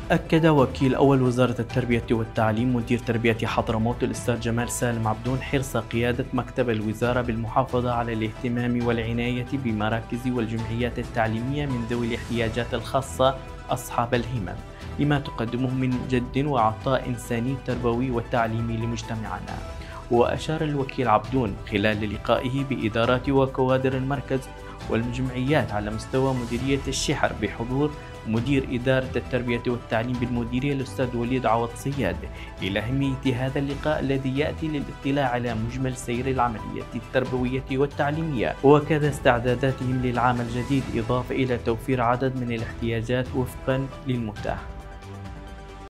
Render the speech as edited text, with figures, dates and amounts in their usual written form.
أكد وكيل أول وزارة التربية والتعليم مدير تربية حضرموت الأستاذ جمال سالم عبدون حرص قيادة مكتب الوزارة بالمحافظة على الاهتمام والعناية بمراكز والجمعيات التعليمية من ذوي الاحتياجات الخاصة أصحاب الهمم لما تقدمه من جد وعطاء إنساني تربوي وتعليمي لمجتمعنا. وأشار الوكيل عبدون خلال لقائه بإدارات وكوادر المركز والجمعيات على مستوى مديرية الشحر بحضور مدير إدارة التربية والتعليم بالمديرية الأستاذ وليد عوض صياد إلى أهمية هذا اللقاء الذي يأتي للاطلاع على مجمل سير العملية التربوية والتعليمية وكذا استعداداتهم للعام الجديد، إضافة إلى توفير عدد من الاحتياجات وفقا للمتاح.